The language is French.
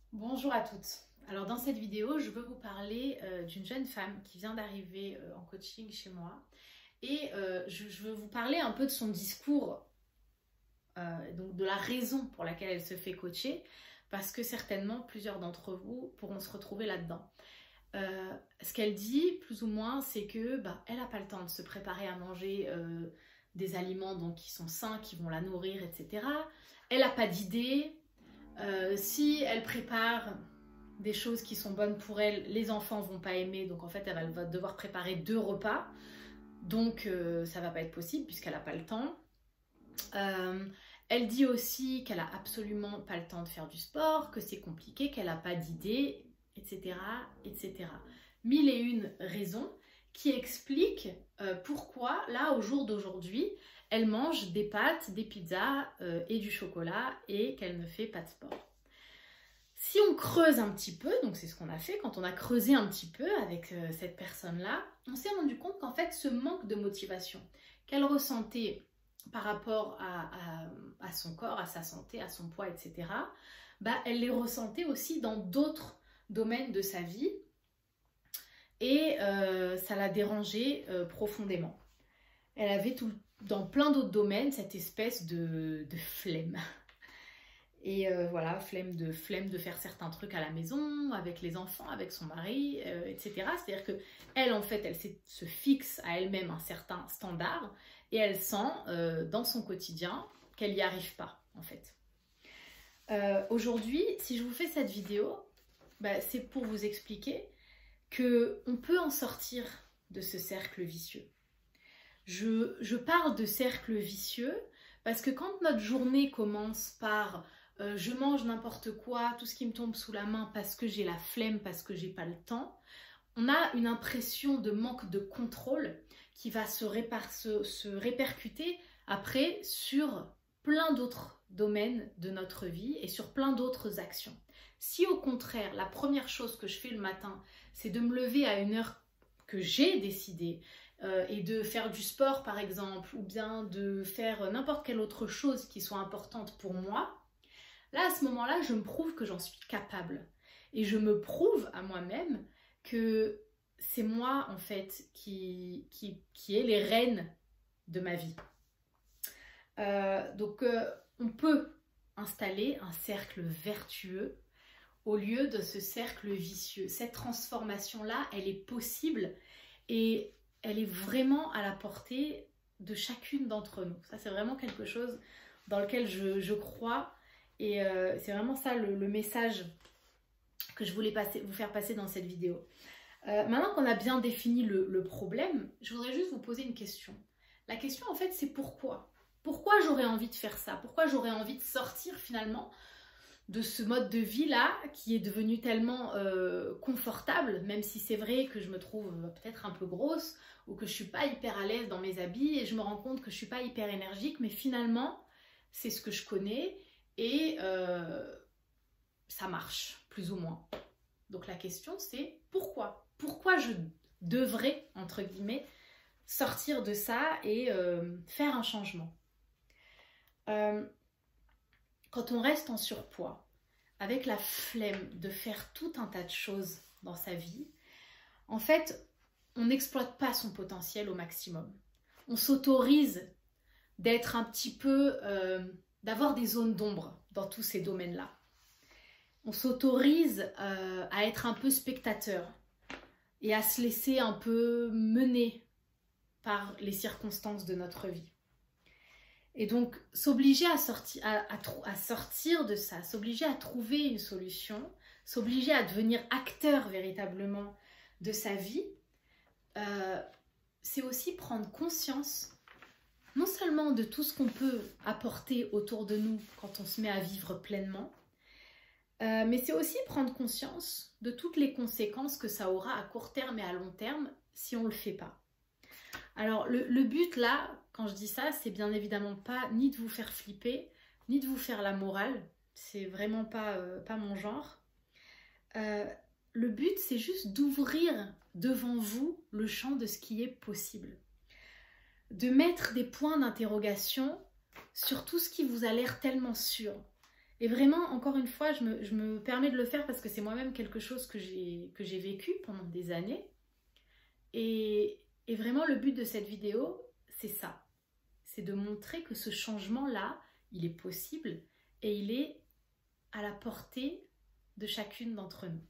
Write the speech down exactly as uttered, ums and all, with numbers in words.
Bonjour à toutes. Alors dans cette vidéo, je veux vous parler euh, d'une jeune femme qui vient d'arriver euh, en coaching chez moi et euh, je, je veux vous parler un peu de son discours, euh, donc de la raison pour laquelle elle se fait coacher, parce que certainement plusieurs d'entre vous pourront se retrouver là-dedans. Euh, ce qu'elle dit, plus ou moins, c'est que bah, elle n'a pas le temps de se préparer à manger euh, des aliments donc, qui sont sains, qui vont la nourrir, et cetera. Elle n'a pas d'idée. Euh, si elle prépare des choses qui sont bonnes pour elle, les enfants vont pas aimer, donc en fait elle va devoir préparer deux repas, donc euh, ça va pas être possible puisqu'elle n'a pas le temps. Euh, elle dit aussi qu'elle a absolument pas le temps de faire du sport, que c'est compliqué, qu'elle n'a pas d'idée, et cetera, et cetera. Mille et une raisons qui expliquent euh, pourquoi, là, au jour d'aujourd'hui, elle mange des pâtes, des pizzas euh, et du chocolat et qu'elle ne fait pas de sport. Si on creuse un petit peu, donc c'est ce qu'on a fait, quand on a creusé un petit peu avec euh, cette personne-là, on s'est rendu compte qu'en fait, ce manque de motivation qu'elle ressentait par rapport à, à, à son corps, à sa santé, à son poids, et cetera, bah, elle les ressentait aussi dans d'autres domaines de sa vie et euh, ça la dérangeait euh, profondément. Elle avait tout, dans plein d'autres domaines cette espèce de, de flemme. Et euh, voilà, flemme de, flemme de faire certains trucs à la maison, avec les enfants, avec son mari, euh, et cetera. C'est-à-dire qu'elle, en fait, elle se fixe à elle-même un certain standard et elle sent euh, dans son quotidien qu'elle n'y arrive pas, en fait. Euh, Aujourd'hui, si je vous fais cette vidéo, bah, c'est pour vous expliquer qu'on peut en sortir de ce cercle vicieux. Je, je parle de cercle vicieux parce que quand notre journée commence par euh, je mange n'importe quoi, tout ce qui me tombe sous la main parce que j'ai la flemme, parce que j'ai pas le temps, on a une impression de manque de contrôle qui va se, répar- se, se répercuter après sur plein d'autres domaines de notre vie et sur plein d'autres actions. Si au contraire, la première chose que je fais le matin, c'est de me lever à une heure que j'ai décidée, Euh, et de faire du sport par exemple, ou bien de faire n'importe quelle autre chose qui soit importante pour moi, là à ce moment-là je me prouve que j'en suis capable et je me prouve à moi-même que c'est moi en fait qui, qui, qui est les rênes de ma vie. Euh, donc euh, on peut installer un cercle vertueux au lieu de ce cercle vicieux. Cette transformation-là, elle est possible et elle est vraiment à la portée de chacune d'entre nous. Ça, c'est vraiment quelque chose dans lequel je, je crois. Et euh, c'est vraiment ça le, le message que je voulais passer, vous faire passer dans cette vidéo. Euh, maintenant qu'on a bien défini le, le problème, je voudrais juste vous poser une question. La question, en fait, c'est pourquoi ? Pourquoi j'aurais envie de faire ça ? Pourquoi j'aurais envie de sortir finalement de ce mode de vie-là qui est devenu tellement euh, confortable, même si c'est vrai que je me trouve peut-être un peu grosse ou que je suis pas hyper à l'aise dans mes habits et je me rends compte que je suis pas hyper énergique, mais finalement, c'est ce que je connais et euh, ça marche, plus ou moins. Donc la question, c'est pourquoi ? Pourquoi je devrais, entre guillemets, sortir de ça et euh, faire un changement ? euh, Quand on reste en surpoids, avec la flemme de faire tout un tas de choses dans sa vie, en fait, on n'exploite pas son potentiel au maximum. On s'autorise d'être un petit peu, euh, d'avoir des zones d'ombre dans tous ces domaines-là. On s'autorise euh, à être un peu spectateur et à se laisser un peu mener par les circonstances de notre vie. Et donc, s'obliger à sortir, à, à, à sortir de ça, s'obliger à trouver une solution, s'obliger à devenir acteur véritablement de sa vie, euh, c'est aussi prendre conscience non seulement de tout ce qu'on peut apporter autour de nous quand on se met à vivre pleinement, euh, mais c'est aussi prendre conscience de toutes les conséquences que ça aura à court terme et à long terme si on ne le fait pas. Alors, le, le but là, quand je dis ça, c'est bien évidemment pas ni de vous faire flipper, ni de vous faire la morale. C'est vraiment pas, euh, pas mon genre. Euh, le but, c'est juste d'ouvrir devant vous le champ de ce qui est possible. De mettre des points d'interrogation sur tout ce qui vous a l'air tellement sûr. Et vraiment, encore une fois, je me, je me permets de le faire parce que c'est moi-même quelque chose que j'ai que j'ai vécu pendant des années. Et, et vraiment, le but de cette vidéo, c'est ça. C'est de montrer que ce changement-là, il est possible et il est à la portée de chacune d'entre nous.